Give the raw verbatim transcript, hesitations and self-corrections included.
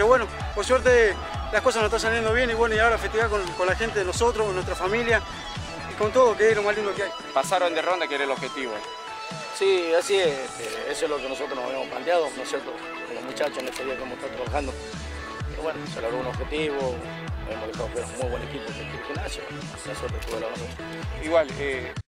bueno, por suerte las cosas nos están saliendo bien y bueno, y ahora festejar con, con la gente de nosotros, con nuestra familia y con todo, que es lo más lindo que hay. Pasaron de ronda, que era el objetivo. Sí, así es, este, eso es lo que nosotros nos habíamos planteado, ¿no es cierto? Con los muchachos en este día que hemos estado trabajando. Pero bueno, se logró un objetivo, hemos dejado fuera un muy buen equipo que es Gimnasia, la suerte tuvo la nosotros. Igual, eh...